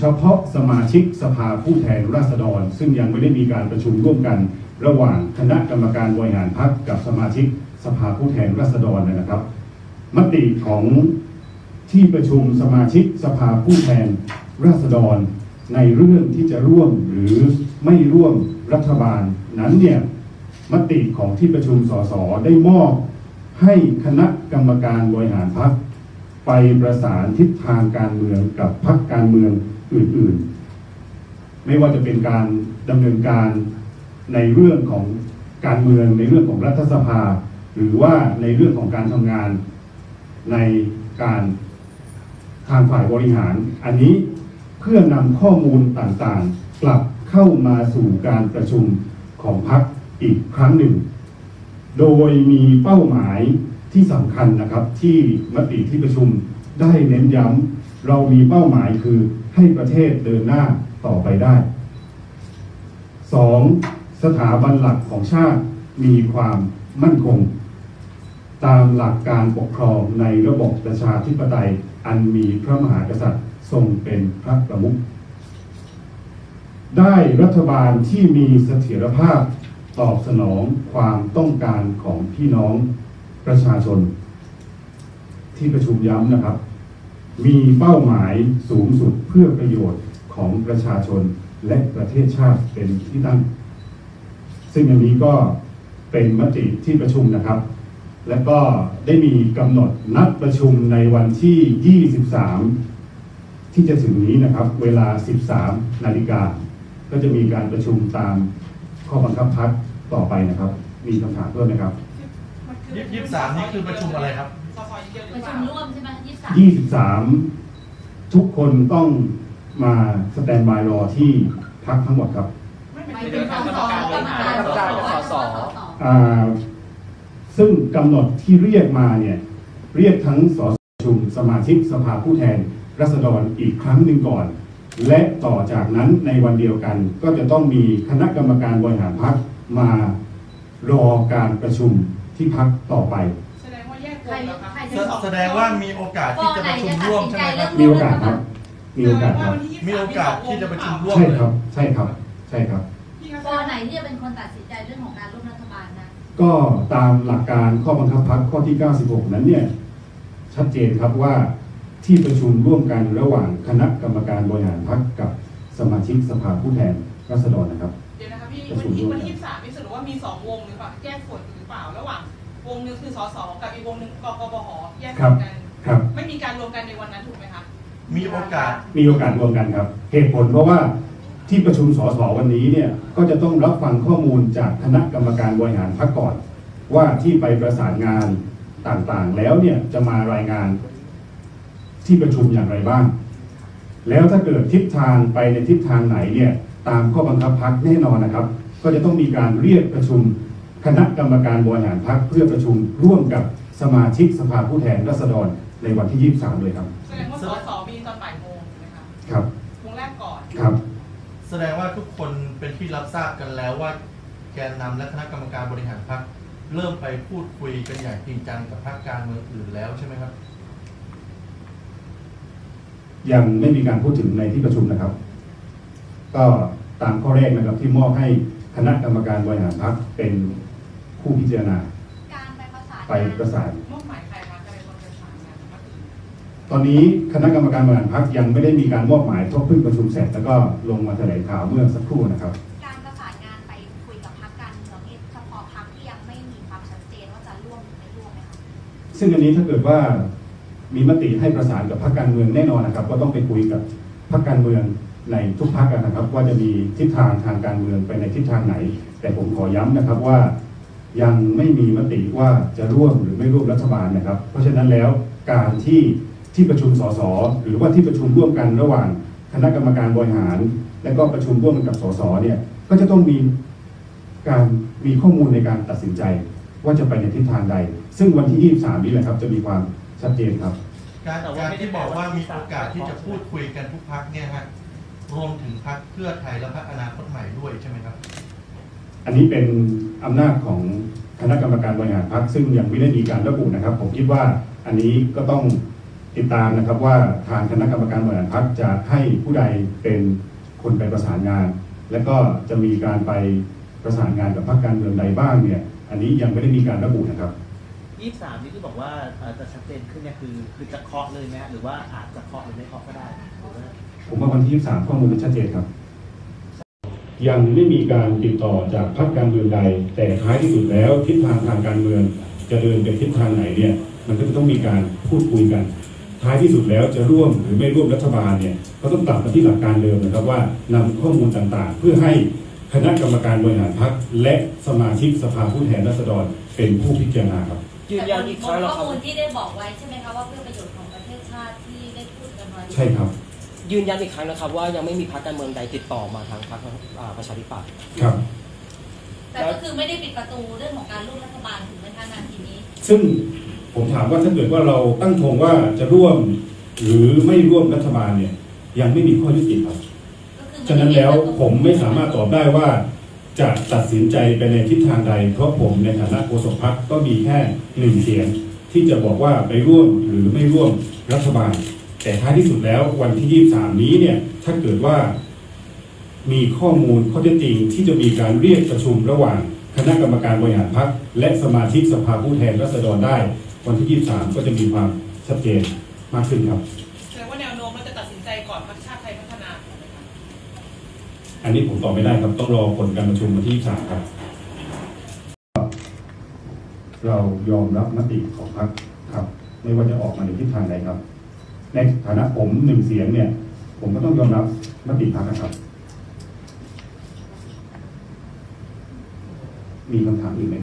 พาะสมาชิกสภาผู้แทนราษฎรซึ่งยังไม่ได้มีการประชุมร่วมกันระหว่างคณะกรรมการบริหารพรรคกับสมาชิกสภาผู้แทนราษฎรนะครับมติของที่ประชุมสมาชิกสภาผู้แทนราษฎรในเรื่องที่จะร่วมหรือไม่ร่วมรัฐบาลนั้นเนี่ยมติของที่ประชุมสสได้มอบให้คณะกรรมการบริหารพรรคไปประสานทิศทางการเมืองกับพรรคการเมืองอื่นๆไม่ว่าจะเป็นการดำเนินการในเรื่องของการเมืองในเรื่องของรัฐสภาหรือว่าในเรื่องของการทำงานในการทางฝ่ายบริหารอันนี้เพื่อนำข้อมูลต่างๆกลับเข้ามาสู่การประชุมของพรรคอีกครั้งหนึ่งโดยมีเป้าหมายที่สำคัญนะครับที่มติที่ประชุมได้เน้นย้ำเรามีเป้าหมายคือให้ประเทศเดินหน้าต่อไปได้ 2. สถาบันหลักของชาติมีความมั่นคงตามหลักการปกครองในระบบประชาธิปไตยอันมีพระมหากษัตริย์ทรงเป็นพระประมุขได้รัฐบาลที่มีเสถียรภาพตอบสนองความต้องการของพี่น้องประชาชนที่ประชุมย้ำนะครับมีเป้าหมายสูงสุดเพื่อประโยชน์ของประชาชนและประเทศชาติเป็นที่ตั้งซึ่งอันนี้ก็เป็นมติที่ประชุมนะครับและก็ได้มีกำหนดนัดประชุมในวันที่23ที่จะถึงนี้นะครับเวลา 13 นาฬิกาก็จะมีการประชุมตามข้อบังคับพรรคต่อไปนะครับมีคำถามเพิ่มไหมครับ 23นี่คือประชุมอะไรครับประชุมร่วมใช่ไหม 23ทุกคนต้องมาสแตนบายรอที่พรรคทั้งหมดครับไม่เป็นกรรมการสสซึ่งกำหนดที่เรียกมาเนี่ยเรียกทั้งสสประชุมสมาชิกสภาผู้แทนราษฎรอีกครั้งหนึ่งก่อนและต่อจากนั้นในวันเดียวกันก็จะต้องมีคณะกรรมการบริหารพรรคมารอการประชุมที่พรรคต่อไปแสดงว่าแยกวงแล้วครับแสดงว่ามีโอกาสที่จะประชุมร่วมใช่ไหมครับมีโอกาสครับมีโอกาสครับมีโอกาสที่จะประชุมร่วมใช่ครับใช่ครับใช่ครับปไหนที่จะเป็นคนตัดสินใจเรื่องของการร่วมรัฐบาลนะก็ตามหลักการข้อบังคับพรรคข้อที่ 96 นั้นเนี่ยชัดเจนครับว่าที่ประชุมร่วมกันระหว่างคณะกรรมการบริหารพรรคกับสมาชิกสภาผู้แทนราษฎรนะครับเดี๋ยวนะครับพี่วันที่23นี่สรุปว่ามี2วงหรือเปล่าแยกส่วนหรือเปล่าระหว่างวงนึงคือสสกับอีกวงนึงกกบหแยกส่วนกันไม่มีการรวมกันในวันนั้นถูกไหมคะมีโอกาสรวมกันครับเหตุผลเพราะว่าที่ประชุมสสวันนี้เนี่ยก็จะต้องรับฟังข้อมูลจากคณะกรรมการบริหารพรรคก่อนว่าที่ไปประสานงานต่างๆแล้วเนี่ยจะมารายงานที่ประชุมอย่างไรบ้างแล้วถ้าเกิดทิศทางไปในทิศทางไหนเนี่ยตามข้อบังคับพรรคแน่นอนนะครับก็จะต้องมีการเรียกประชุมคณะกรรมการบริหารพรรคเพื่อประชุมร่วมกับสมาชิกสภาผู้แทนราษฎรในวันที่23เลยครับแสดงว่าสสมีตอนบ่ายโมงใช่ไหมครับครับวงแรกก่อนครับแสดงว่าทุกคนเป็นที่รับทราบกันแล้วว่าแกนนำและคณะกรรมการบริหารพรรคเริ่มไปพูดคุยกันอย่างจริงจังกับพรรคการเมืองอื่นแล้วใช่ไหมครับยังไม่มีการพูดถึงในที่ประชุมนะครับก็ตามข้อแรกนะครับที่มอบให้คณะกรรมการบริหารพรรคเป็นผู้พิจารณาไปประสานมอบหมายใครคะใครเป็นคนประสานงานตอนนี้คณะกรรมการบริหารพรรคยังไม่ได้มีการมอบหมายเพิ่งประชุมเสร็จแล้วก็ลงมาแถลงข่าวเมื่อสักครู่นะครับการประสานงานไปคุยกับพรรคการเมืองนี่เฉพาะพรรคที่ยังไม่มีความชัดเจนว่าจะร่วมหรือไม่ร่วมไหมคะซึ่งอันนี้ถ้าเกิดว่ามีมติให้ประสานกับพรรคการเมืองแน่นอนนะครับก็ต้องไปคุยกับพรรคการเมืองในทุกพรรคนะครับว่าจะมีทิศทางทางการเมืองไปในทิศทางไหนแต่ผมขอย้ำนะครับว่ายังไม่มีมติว่าจะร่วมหรือไม่ร่วมรัฐบาลนะครับเพราะฉะนั้นแล้วการที่ประชุมสสหรือว่าที่ประชุมร่วมกันระหว่างคณะกรรมการบริหารและก็ประชุมร่วมกันกับสสเนี่ยก็จะต้องมีข้อมูลในการตัดสินใจว่าจะไปในทิศทางใดซึ่งวันที่23นี้แหละครับจะมีความชัดเจนครับการที่บอกว่ามีโอกาสที่จะพูดคุยกันทุกพรรคเนี่ยฮะรวมถึงพรรคเพื่อไทยและพรรคอนาคตใหม่ด้วยใช่ไหมครับอันนี้เป็นอำนาจของคณะกรรมการบริหารพรรคซึ่งยังไม่ได้มีการระบุนะครับผมคิดว่าอันนี้ก็ต้องติดตามนะครับว่าทางคณะกรรมการบริหารพรรคจะให้ผู้ใดเป็นคนไปประสานงาน และก็จะมีการไปประสานงานกับพรรคการเมืองใดบ้างเนี่ยอันนี้ยังไม่ได้มีการระบุนะครับ 23นี่ที่บอกว่าจะชัดเจนขึ้นเนี่ยคือจะเคาะเลยไหมหรือว่าอาจจะเคาะหรือไม่เคาะก็ได้หรือว่าผมว่าวันที่ 23 ข้อมูลมันชัดเจนครับ ยังไม่มีการติดต่อจากพรรคการเมืองใด แต่ท้ายที่สุดแล้วทิศทางการเมืองจะเดินไปทิศทางไหนเนี่ยมันก็จะต้องมีการพูดคุยกัน ท้ายที่สุดแล้วจะร่วมหรือไม่ร่วมรัฐบาลเนี่ยก็ต้องกลับมาที่หลักการเดิมนะครับว่านำข้อมูลต่างๆ เพื่อให้คณะกรรมการบริหารพรรคและสมาชิกสภาผู้แทนราษฎรเป็นผู้พิจารณาครับยืนยันอีกครั้งแล้วคข้รัอบ มูลที่ได้บอกไว้ใช่ไหมคะว่าเพื่อประโยชน์ของประเทศชาติที่ได้พูดกันไว้ใช่ครับยืนยันอีกครั้งนะครับว่ายังไม่มีพรรคการเมืองใดติดต่อมาทางพรรคประชาธิปัตย์ครับแต่ก็คือไม่ได้ปิดประตูเรื่องของการร่วมรัฐบาลถูกไหมคะนาทีนี้ซึ่งผมถามว่าถ้าเกิดว่าเราตั้งธงว่าจะร่วมหรือไม่ร่วมรัฐบาลเนี่ยยังไม่มีข้อยุติครับก็คือฉะนั้นแล้วผมไม่สามารถตอบได้ว่าจะตัดสินใจไปในทิศทางใดเพราะผมในฐานะโฆษกพรรคก็มีแค่1 เสียงที่จะบอกว่าไปร่วมหรือไม่ร่วมรัฐบาล แต่ท้ายที่สุดแล้ววันที่ 23 นี้เนี่ยถ้าเกิดว่ามีข้อมูลข้อเท็จจริงที่จะมีการเรียกประชุมระหว่างคณะกรรมการบริหารพรรคและสมาชิกสภาผู้แทนราษฎรได้วันที่ 23 ก็จะมีความชัดเจนมากขึ้นครับแสดงว่าแนวโน้มเราจะตัดสินใจก่อนพรรคชาติไทยพัฒนาถูกไหมคะอันนี้ผมตอบไม่ได้ครับต้องรอผลการประชุมวันที่ 23 ครับ เรายอมรับมติของพรรคครับไม่ว่าจะออกมาในทิศทางใดครับ ในฐานะผม1 เสียงเนี่ยผมก็ต้องยอมรับมติพรรคนะครับ มีคำถามอีกไหม